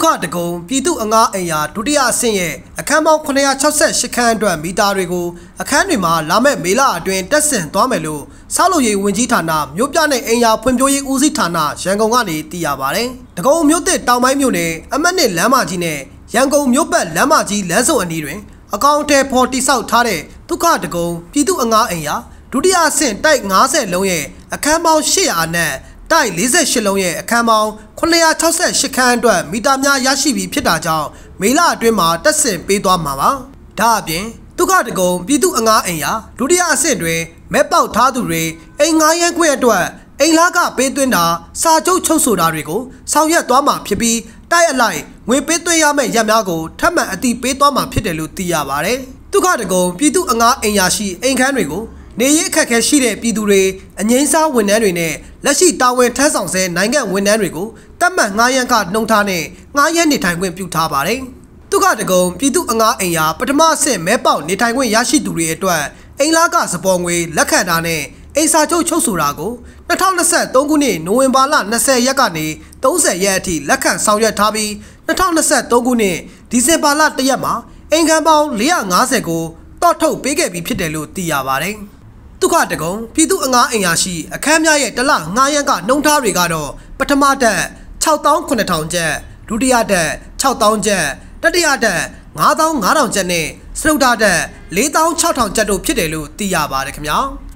ခတကုံပြည်သူအငားအိမ်ယာဒုတိယအဆင့်ရဲ့အခန်းပေါင်း968ခန်းအတွက်မီတာတွေကိုအခန်းတွေမှာလာမဲ့မေလအတွင်းတက်ဆင်သွားမယ်လို့ဆောက်လုပ်ရေးဝန်ကြီးဌာနမြို့ပြနဲ့အိမ်ယာဖွံ့ဖြိုးရေးဦးစီးဌာနရန်ကုန်ကနေသိရပါတယ်။တကုံမြို့သစ်တောင်ပိုင်းမြို့နယ်အမှတ်1လမ်းမကြီးနဲ့ရန်ကုန်မြို့ပတ်လမ်းမကြီးလမ်းစုံအနီးတွင်အကောင့်ထဲဖော်တိဆောက်ထားတဲ့ဒုက္ခတကုံပြည်သူအငားအိမ်ယာဒုတိယအဆင့်တိုက်90လုံးရဲ့အခန်းပေါင်း800နဲ့တိုက်48လုံးရဲ့အခန်းပေါင်း968ခန်းအတွက်မီတာများရရှိပြီးဖြစ်တာကြောင့်မေလအတွင်းမှာတက်ဆင်ပေးသွားမှာပါ။ဒါအပြင်ဒုက္ခတကုံပြည်သူအငားအိမ်ယာဒုတိယအဆင့်တွင်မဲပေါက်ထားသူတွေအိမ်ငားရန်ခွင့်အတွက်အိမ်လားကပေးသွင်းတာစာချုပ်ချုပ်ဆိုတာတွေကိုဆောင်ရွက်သွားမှာဖြစ်ပြီးတိုက်အလိုက်ငွေပေးသွင်းရမယ့်ရက်များကိုထပ်မံအတည်ပေးသွားမှာဖြစ်တယ်လို့သိရပါတယ်။ဒုက္ခတကုံပြည်သူအငားအိမ်ယာရှိအိမ်ခန်းတွေကိုနေရအခက်အခဲရှိတဲ့ပြည်သူတွေအငိမ့်စားဝန်ထမ်းတွေနဲ့လက်ရှိတာဝန်ထမ်းဆောင်ဆဲနိုင်ငံဝန်ထမ်းတွေကိုတတ်မှတ်ငှားရမ်းခနှုံထားနဲ့ငှားရမ်းနေထိုင်ခွင့်ပြုထားပါတယ်။ဒုက္ခတကုံပြည်သူအငားအိမ်ယာပထမအဆင့်မဲပေါက်နေထိုင်ခွင့်ရရှိသူတွေအတွက်အိမ်လားကစပေါ်ငွေလက်ခံတာနဲ့အိမ်စာချုပ်ချုပ်ဆိုတာကို2023ခုနှစ်နိုဝင်ဘာလ20ရက်ကနေ30ရက်အထိလက်ခံဆောင်ရွက်ထားပြီး2023ခုနှစ်ဒီဇင်ဘာလ1ရက်မှာအိမ်ခန်းပေါင်း450ကိုတော့ထုတ်ပေးခဲ့ပြီးဖြစ်တယ်လို့သိရပါတယ်။ဒုက္ခတကုံပြည်သူအငားအိမ်ယာရှိအခန်းများရဲ့တလငှားရမ်းကနှုံထားတွေကတော့ပထမတက်6,900ကျပ်ဒုတိယတက်6,000ကျပ်တတိယတက်9,500ကျပ်နဲ့စတုတ္ထတက်4,600ကျပ်တို့ဖြစ်တယ်လို့သိရပါတယ်ခင်ဗျာ။